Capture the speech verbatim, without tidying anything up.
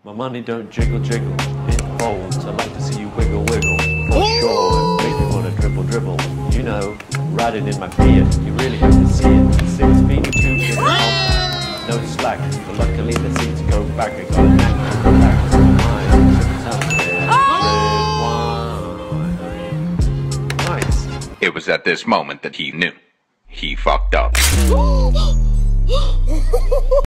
My money don't jiggle jiggle, it folds. I'd like to see you wiggle wiggle, for sure. Make me wanna dribble dribble. You know, riding in my Fiat, you really have to see it. Six feet two in the comp, no slack. But luckily the seats go back. I got a knack to go back to my mind. Nice. It was at this moment that he knew. He fucked up.